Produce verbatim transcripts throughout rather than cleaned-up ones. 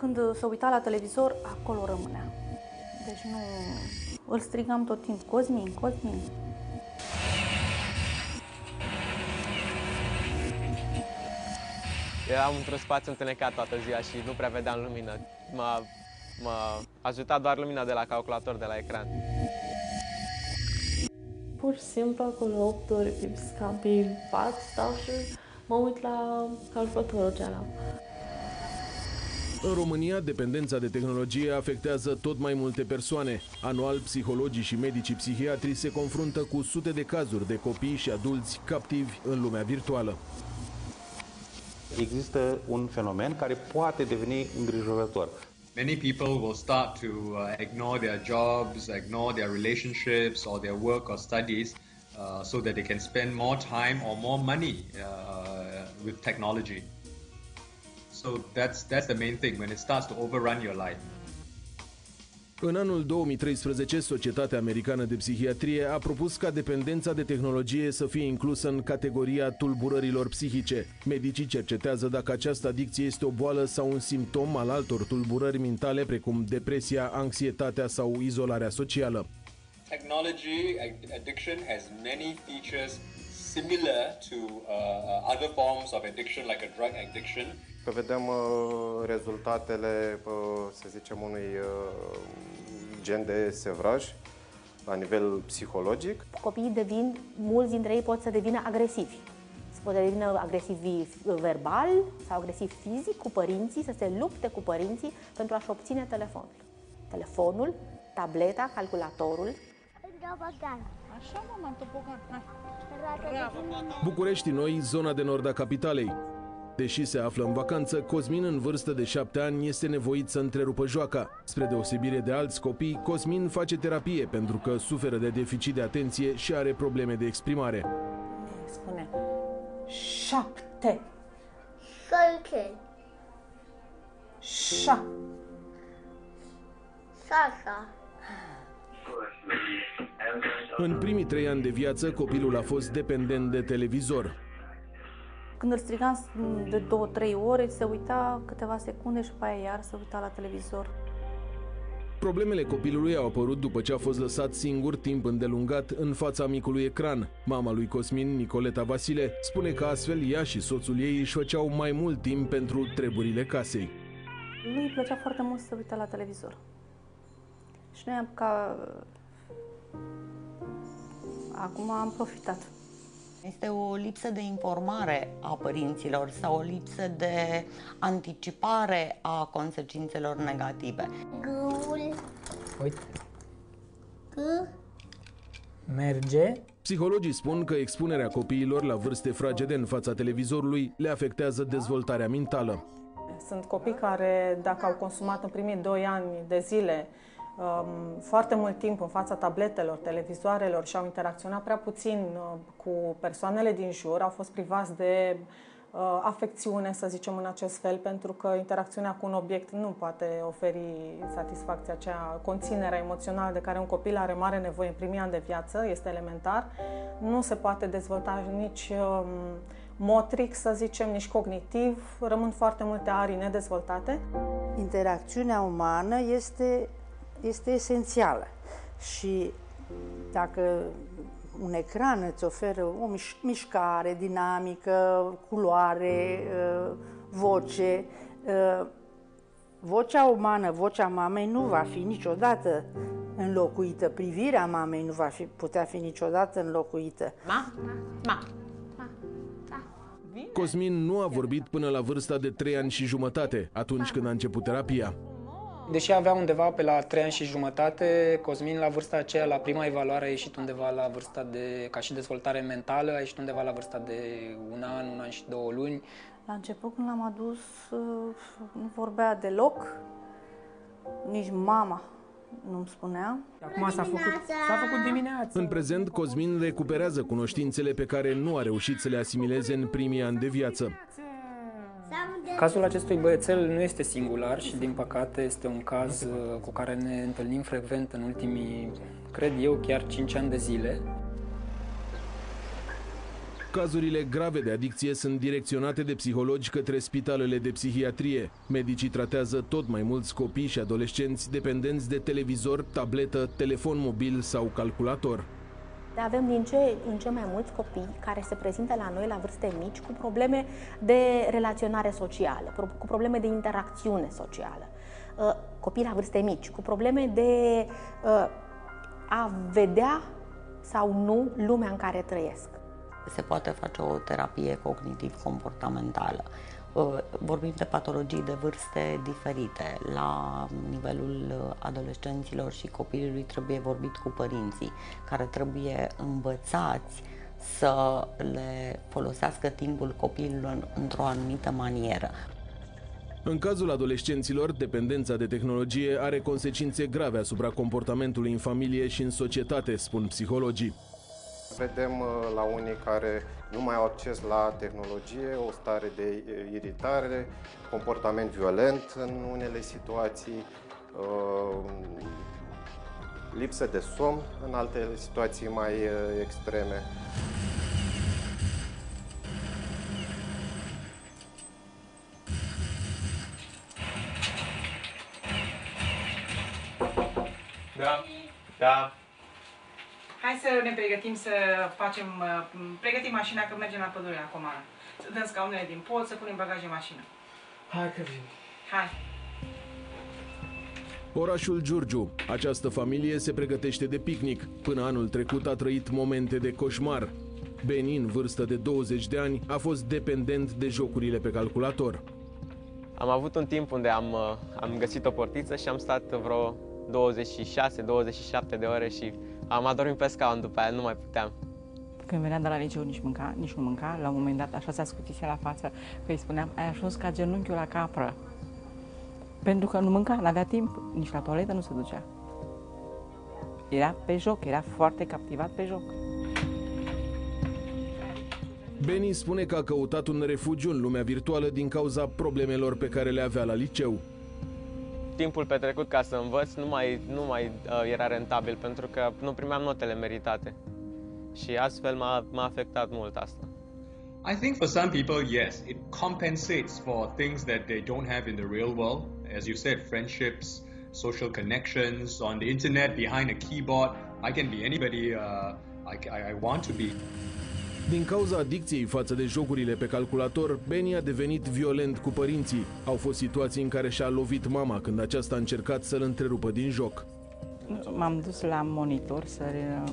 Când se uita la televizor, acolo rămânea. Deci nu... Îl strigam tot timpul, Cosmin, Cosmin. Eram într-un spațiu întunecat toată ziua și nu prea vedeam lumină. M-a, m-a ajutat doar lumina de la calculator, de la ecran. Pur și simplu, acolo opt ore pe scaun, pe pat, stau și mă uit la calculatorul cealaltă. În România, dependența de tehnologie afectează tot mai multe persoane. Anual, psihologii și medicii psihiatri se confruntă cu sute de cazuri de copii și adulți captivi în lumea virtuală. Există un fenomen care poate deveni îngrijorător. Many people will start to uh, ignore their jobs, ignore their relationships or their work or studies uh, so that they can spend more time or more money uh, with technology. So that's that's the main thing when it starts to overrun your life. În anul două mii treisprezece, Societatea Americană de Psihiatrie a propus ca dependența de tehnologie să fie inclusă în categoria tulburărilor psihice. Medicii cercetează dacă această adicție este o boală sau un simptom al altor tulburări mentale, precum depresia, anxietatea sau izolarea socială. Technology addiction has many features similar to uh, other forms of addiction, like a drug addiction. Că vedem uh, rezultatele, uh, să zicem, unui uh, gen de sevraj la nivel psihologic. Copiii devin, mulți dintre ei pot să devină agresivi. Se pot devină agresivi verbal sau agresivi fizic cu părinții, să se lupte cu părinții pentru a-și obține telefonul. Telefonul, tableta, calculatorul. Așa, mama, topogan. București Noi, zona de nord a capitalei. Deși se află în vacanță, Cosmin, în vârstă de șapte ani, este nevoit să întrerupă joaca. Spre deosebire de alți copii, Cosmin face terapie pentru că suferă de deficit de atenție și are probleme de exprimare. Spune șapte. Șapte. Șa. Șasa. În primii trei ani de viață, copilul a fost dependent de televizor. Când îl strigam de două, trei ore, se uita câteva secunde și după aia iar se uita la televizor. Problemele copilului au apărut după ce a fost lăsat singur timp îndelungat în fața micului ecran. Mama lui Cosmin, Nicoleta Vasile, spune că astfel ea și soțul ei își făceau mai mult timp pentru treburile casei. Lui îi plăcea foarte mult să se uite la televizor. Și noi am ca... Acum am profitat. Este o lipsă de informare a părinților sau o lipsă de anticipare a consecințelor negative. Gul. Uite. G. Merge. Psihologii spun că expunerea copiilor la vârste fragede în fața televizorului le afectează dezvoltarea mentală. Sunt copii care, dacă au consumat în primii doi ani de zile foarte mult timp în fața tabletelor, televizoarelor și au interacționat prea puțin cu persoanele din jur, au fost privați de uh, afecțiune, să zicem în acest fel, pentru că interacțiunea cu un obiect nu poate oferi satisfacția aceea, conținerea emoțională de care un copil are mare nevoie în primii ani de viață, este elementar. Nu se poate dezvolta nici um, motric, să zicem, nici cognitiv, rămân foarte multe arii nedezvoltate. Interacțiunea umană este este esențială și dacă un ecran îți oferă o mișcare dinamică, culoare, voce, vocea umană, vocea mamei nu va fi niciodată înlocuită, privirea mamei nu va fi, putea fi niciodată înlocuită. Ma? Ma? Cosmin nu a vorbit până la vârsta de trei ani și jumătate, atunci când a început terapia. Deși avea undeva pe la trei ani și jumătate, Cosmin la vârsta aceea, la prima evaluare, a ieșit undeva la vârsta de, ca și dezvoltare mentală, a ieșit undeva la vârsta de un an, un an și două luni. La început, când l-am adus, nu vorbea deloc, nici mama nu-mi spunea. Acum s-a făcut, s-a făcut dimineața. În prezent, Cosmin recuperează cunoștințele pe care nu a reușit să le asimileze în primii ani de viață. Cazul acestui băiețel nu este singular și, din păcate, este un caz cu care ne întâlnim frecvent în ultimii, cred eu, chiar cinci ani de zile. Cazurile grave de adicție sunt direcționate de psihologi către spitalele de psihiatrie. Medicii tratează tot mai mulți copii și adolescenți dependenți de televizor, tabletă, telefon mobil sau calculator. Avem din ce în ce mai mulți copii care se prezintă la noi la vârste mici cu probleme de relaționare socială, cu probleme de interacțiune socială. Copii la vârste mici, cu probleme de a vedea sau nu lumea în care trăiesc. Se poate face o terapie cognitiv-comportamentală. Vorbim de patologii de vârste diferite. La nivelul adolescenților și copilului trebuie vorbit cu părinții, care trebuie învățați să le folosească timpul copilului într-o anumită manieră. În cazul adolescenților, dependența de tehnologie are consecințe grave asupra comportamentului în familie și în societate, spun psihologii. Vedem la unii care nu mai au acces la tehnologie, o stare de iritare, comportament violent în unele situații, lipsă de somn în alte situații mai extreme. Da, da. Hai să ne pregătim să facem, pregătim mașina că mergem la pădure la Comana. Să dăm scaunele din pod, să punem bagaje în mașină. Hai că vin. Hai. Orașul Giurgiu. Această familie se pregătește de picnic. Până anul trecut a trăit momente de coșmar. Beni, în vârstă de douăzeci de ani, a fost dependent de jocurile pe calculator. Am avut un timp unde am, am găsit o portiță și am stat vreo douăzeci și șase douăzeci și șapte de ore și am adormit pe scaun, după aia nu mai puteam. Când venea de la liceu nici mânca, nici nu mânca, la un moment dat așa s-a scutise la față că îi spuneam, ai ajuns ca genunchiul la capră. Pentru că nu mânca, n-avea timp, nici la toaletă nu se ducea. Era pe joc, era foarte captivat pe joc. Beni spune că a căutat un refugiu în lumea virtuală din cauza problemelor pe care le avea la liceu. Timpul petrecut ca să învăț nu mai, nu mai uh, era rentabil pentru că nu primeam notele meritate și astfel m-a, m-a afectat mult asta. I think for some people, yes, it compensates for things that they don't have in the real world. As you said, friendships, social connections, on the internet, behind a keyboard. I can be anybody uh, I, I want to be. Din cauza adicției față de jocurile pe calculator, Beni a devenit violent cu părinții. Au fost situații în care și-a lovit mama când aceasta a încercat să-l întrerupă din joc. M-am dus la monitor, să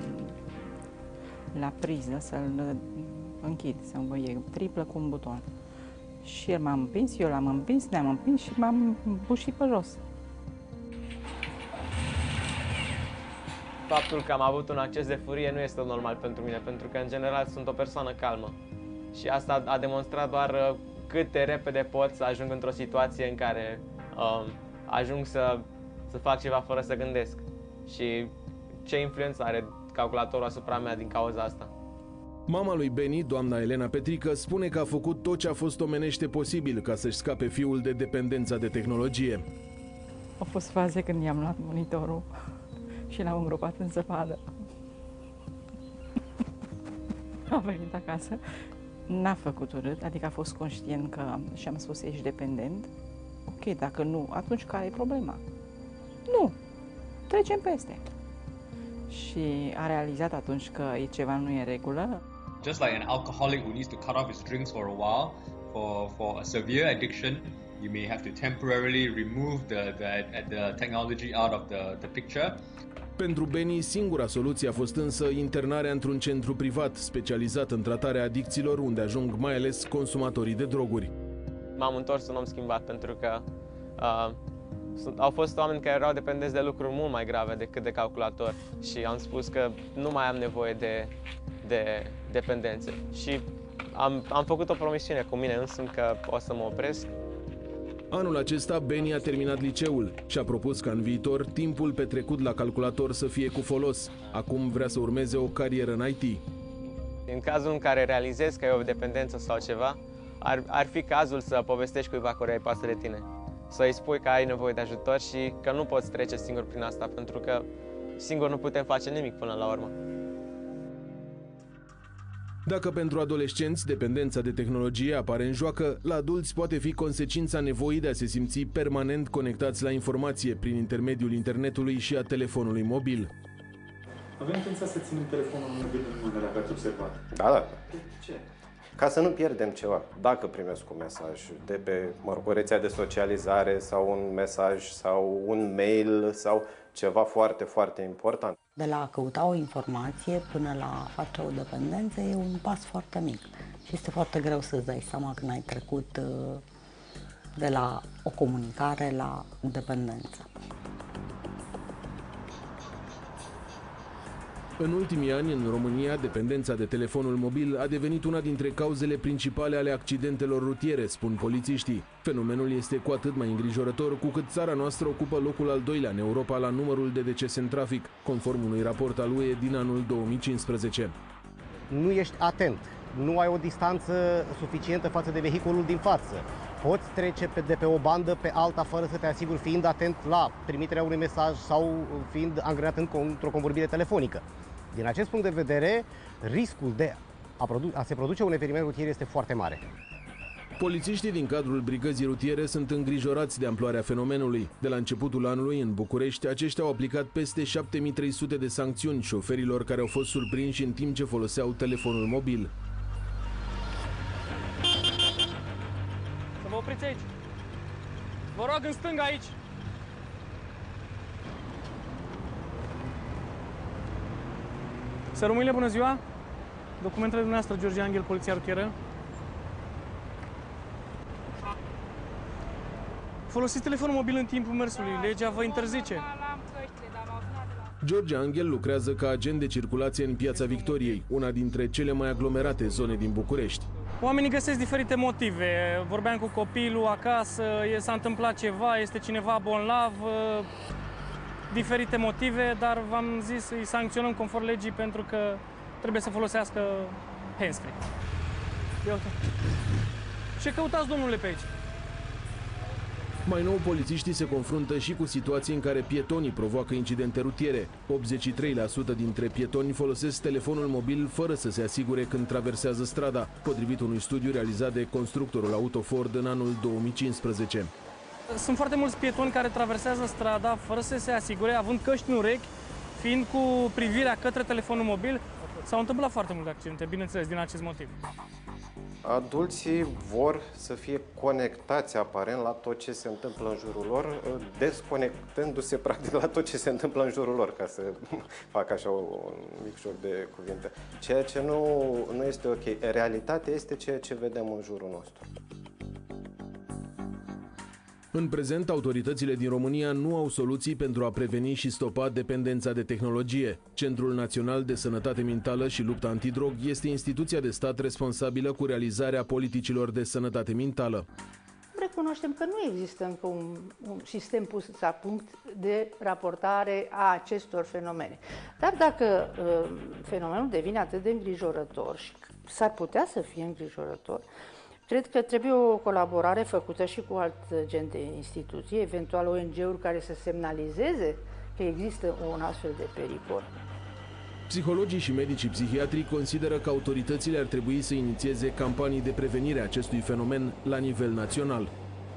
la priză, să-l închid, să-mi băie triplă cu un buton. Și el m-a împins, eu l-am împins, ne-am împins și m-am bușit pe jos. Faptul că am avut un acces de furie nu este normal pentru mine, pentru că în general sunt o persoană calmă. Și asta a demonstrat doar cât de repede pot să ajung într-o situație în care um, ajung să, să fac ceva fără să gândesc. Și ce influență are calculatorul asupra mea din cauza asta. Mama lui Beni, doamna Elena Petrică, spune că a făcut tot ce a fost omenește posibil ca să-și scape fiul de dependența de tehnologie. Au fost faze când i-am luat monitorul și l-am îngropat în zăpadă. A venit acasă, n-a făcut urât, adică a fost conștient că și-am spus ești dependent. Ok, dacă nu, atunci care e problema? Nu, trecem peste. Și a realizat atunci că e ceva nu e în regulă. Just like an alcoholic who needs to cut off his drinks for a while, for, for a severe addiction, you may have to temporarily remove the, the, the technology out of the, the picture. Pentru Beni, singura soluție a fost însă internarea într-un centru privat specializat în tratarea adicțiilor, unde ajung mai ales consumatorii de droguri. M-am întors un om schimbat pentru că uh, sunt, au fost oameni care erau dependenți de lucruri mult mai grave decât de calculator și am spus că nu mai am nevoie de, de dependențe. Și am, am făcut o promisiune cu mine însumi că o să mă opresc. Anul acesta, Beni a terminat liceul și a propus ca în viitor timpul petrecut la calculator să fie cu folos. Acum vrea să urmeze o carieră în I T. În cazul în care realizezi că ai o dependență sau ceva, ar, ar fi cazul să povestești cuiva care ai pasă de tine. Să-i spui că ai nevoie de ajutor și că nu poți trece singur prin asta, pentru că singur nu putem face nimic până la urmă. Dacă pentru adolescenți dependența de tehnologie apare în joacă, la adulți poate fi consecința nevoii de a se simți permanent conectați la informație prin intermediul internetului și a telefonului mobil. Avem intenția să ținem telefonul mobil în mână, dacă ați observat. Da, da. De ce? Ca să nu pierdem ceva. Dacă primesc un mesaj de pe, mă rog, o rețea de socializare sau un mesaj sau un mail sau ceva foarte, foarte important. De la a căuta o informație până la a face o dependență e un pas foarte mic. Și este foarte greu să-ți dai seama când ai trecut de la o comunicare la dependență. În ultimii ani, în România, dependența de telefonul mobil a devenit una dintre cauzele principale ale accidentelor rutiere, spun polițiștii. Fenomenul este cu atât mai îngrijorător cu cât țara noastră ocupă locul al doilea în Europa la numărul de decese în trafic, conform unui raport al U E din anul două mii cincisprezece. Nu ești atent, nu ai o distanță suficientă față de vehiculul din față. Poți trece de pe o bandă pe alta fără să te asiguri, fiind atent la trimiterea unui mesaj sau fiind angrenat într-o convorbire telefonică. Din acest punct de vedere, riscul de a, produ- a se produce un eveniment rutier este foarte mare. Polițiștii din cadrul brigăzii rutiere sunt îngrijorați de amploarea fenomenului. De la începutul anului, în București, aceștia au aplicat peste șapte mii trei sute de sancțiuni șoferilor care au fost surprinși în timp ce foloseau telefonul mobil. Să vă opriți aici. Vă rog în stânga aici. Să rămâne, bună ziua! Documentele dumneavoastră, George Angel, Poliția Rutieră. Folosiți telefonul mobil în timpul mersului. Legea vă interzice. George Angel lucrează ca agent de circulație în Piața Victoriei, una dintre cele mai aglomerate zone din București. Oamenii găsesc diferite motive. Vorbeam cu copilul acasă, s-a întâmplat ceva, este cineva bolnav, diferite motive, dar v-am zis să îi sancționăm conform legii pentru că trebuie să folosească handsfree. Ce căutați, domnule, pe aici? Mai nou, polițiștii se confruntă și cu situații în care pietonii provoacă incidente rutiere. optzeci și trei la sută dintre pietoni folosesc telefonul mobil fără să se asigure când traversează strada, potrivit unui studiu realizat de constructorul auto Ford în anul două mii cincisprezece. Sunt foarte mulți pietoni care traversează strada fără să se asigure, având căști în urechi, fiind cu privirea către telefonul mobil. S-au întâmplat foarte multe accidente, bineînțeles, din acest motiv. Adulții vor să fie conectați aparent la tot ce se întâmplă în jurul lor, desconectându-se practic la tot ce se întâmplă în jurul lor, ca să fac așa un mic joc de cuvinte. Ceea ce nu, nu este ok. Realitatea este ceea ce vedem în jurul nostru. În prezent, autoritățile din România nu au soluții pentru a preveni și stopa dependența de tehnologie. Centrul Național de Sănătate Mentală și Lupta Antidrog este instituția de stat responsabilă cu realizarea politicilor de sănătate mentală. Recunoaștem că nu există încă un, un sistem pus la punct de raportare a acestor fenomene. Dar dacă uh, fenomenul devine atât de îngrijorător și s-ar putea să fie îngrijorător, cred că trebuie o colaborare făcută și cu alt gen de instituții, eventual O N G-uri care să semnalizeze că există un astfel de pericol. Psihologii și medicii psihiatri consideră că autoritățile ar trebui să inițieze campanii de prevenire a acestui fenomen la nivel național.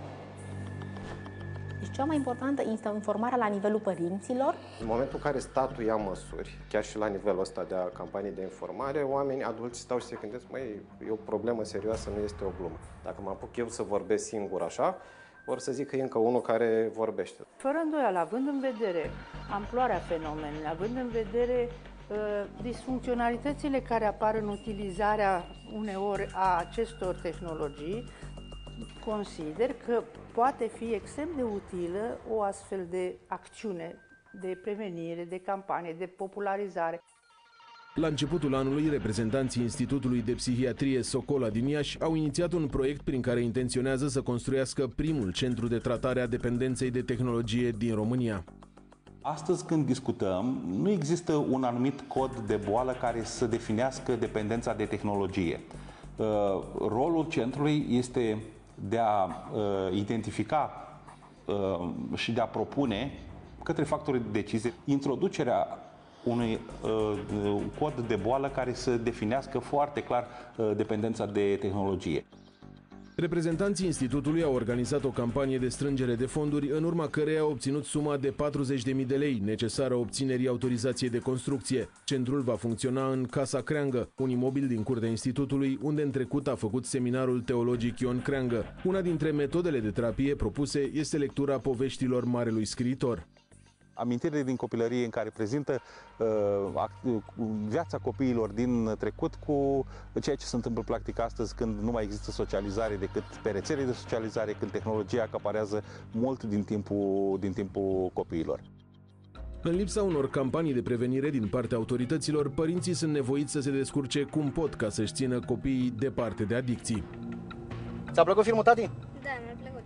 Deci cea mai importantă este informarea la nivelul părinților. În momentul în care statul ia măsuri, chiar și la nivelul ăsta de campanii de informare, oamenii adulți stau și se gândesc, măi, e o problemă serioasă, nu este o glumă. Dacă mă apuc eu să vorbesc singur așa, or să zic că e încă unul care vorbește. Fără îndoială, având în vedere amploarea fenomenului, având în vedere uh, disfuncționalitățile care apar în utilizarea uneori a acestor tehnologii, consider că poate fi extrem de utilă o astfel de acțiune de prevenire, de campanie, de popularizare. La începutul anului, reprezentanții Institutului de Psihiatrie Socola din Iași au inițiat un proiect prin care intenționează să construiască primul centru de tratare a dependenței de tehnologie din România. Astăzi, când discutăm, nu există un anumit cod de boală care să definească dependența de tehnologie. Rolul centrului este de a uh, identifica uh, și de a propune către factorii de decizie introducerea unui uh, cod de boală care să definească foarte clar uh, dependența de tehnologie. Reprezentanții institutului au organizat o campanie de strângere de fonduri, în urma căreia au obținut suma de patruzeci de mii de lei necesară obținerii autorizației de construcție. Centrul va funcționa în Casa Creangă, un imobil din curtea institutului, unde în trecut a făcut seminarul teologic Ion Creangă. Una dintre metodele de terapie propuse este lectura poveștilor marelui scriitor. Amintirile din copilărie în care prezintă uh, viața copiilor din trecut cu ceea ce se întâmplă practic astăzi, când nu mai există socializare decât pe rețele de socializare, când tehnologia acaparează mult din timpul, din timpul copiilor. În lipsa unor campanii de prevenire din partea autorităților, părinții sunt nevoiți să se descurce cum pot ca să-și țină copiii departe de adicții. Ți-a plăcut filmul, tati? Da, mi-a plăcut.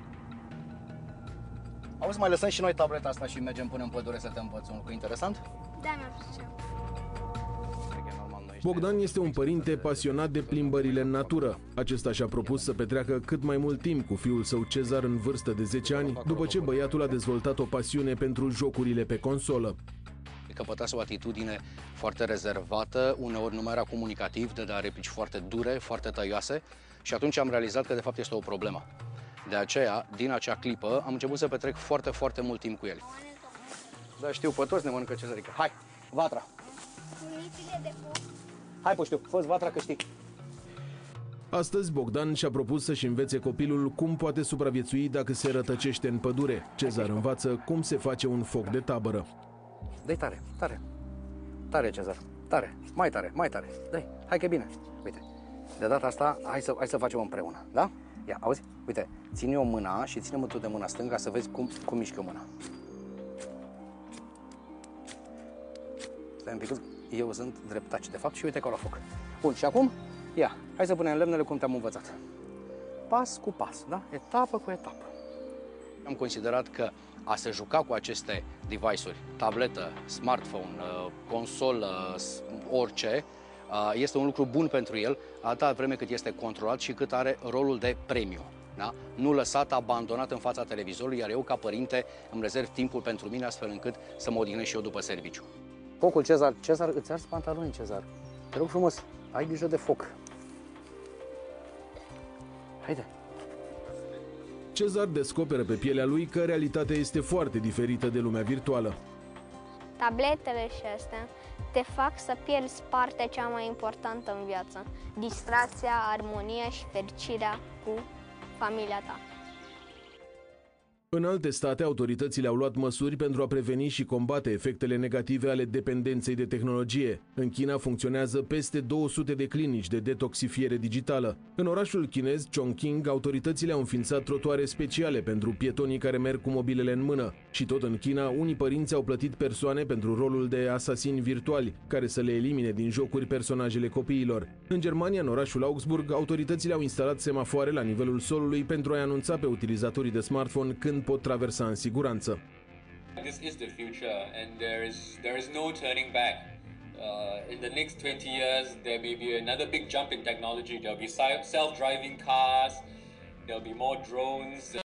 Auzi, mai lăsăm și noi tableta asta și mergem până în pădure să te învăț un lucru interesant? Da, mi-a plăcut. Bogdan este un părinte pasionat de plimbările în natură. Acesta și-a propus să petreacă cât mai mult timp cu fiul său Cezar în vârstă de zece ani, după ce băiatul a dezvoltat o pasiune pentru jocurile pe consolă. Căpătase o atitudine foarte rezervată, uneori nu mai era comunicativ, dădea replici foarte dure, foarte tăioase și atunci am realizat că de fapt este o problemă. De aceea, din acea clipă, am început să petrec foarte, foarte mult timp cu el. Da, știu, pe toți ne mănâncă Cezarica. Hai, vatra! Hai, puștiu, fă-ți vatra că știi. Astăzi, Bogdan și-a propus să-și învețe copilul cum poate supraviețui dacă se rătăcește în pădure. Cezar învață cum se face un foc de tabără. Dă-i tare, tare. Tare, Cezar, tare, mai tare, mai tare. Dă-i, hai că e bine. Uite, de data asta, hai să, hai să facem împreună, da? Ia, auzi? Uite, ține-o mâna și ține-mă tu de mâna stângă să vezi cum, cum mișcă mâna. Stai un pic, eu sunt dreptaci, de fapt, și uite că la foc. Bun, și acum, ia, hai să punem lemnele cum te-am învățat. Pas cu pas, da? Etapă cu etapă. Am considerat că a se juca cu aceste device-uri, tabletă, smartphone, consolă, orice, este un lucru bun pentru el, atâta vreme cât este controlat și cât are rolul de premiu. Da? Nu lăsat, abandonat în fața televizorului, iar eu, ca părinte, îmi rezerv timpul pentru mine astfel încât să mă odihnesc și eu după serviciu. Focul, Cezar. Cezar, îți arzi pantaloni, Cezar. Te rog frumos, ai grijă de foc. Haide. Cezar descoperă pe pielea lui că realitatea este foarte diferită de lumea virtuală. Tabletele și astea te fac să pierzi partea cea mai importantă în viață. Distracția, armonia și fericirea cu familia ta. În alte state, autoritățile au luat măsuri pentru a preveni și combate efectele negative ale dependenței de tehnologie. În China funcționează peste două sute de clinici de detoxifiere digitală. În orașul chinez Chongqing, autoritățile au înființat trotuare speciale pentru pietonii care merg cu mobilele în mână. Și tot în China, unii părinți au plătit persoane pentru rolul de asasini virtuali, care să le elimine din jocuri personajele copiilor. În Germania, în orașul Augsburg, autoritățile au instalat semafoare la nivelul solului pentru a-i anunța pe utilizatorii de smartphone când pot traversa în siguranță. This is the future and there is there is no turning back. Uh, in the next twenty years there may be another big jump in technology. There'll be self-driving cars, there'll be more drones.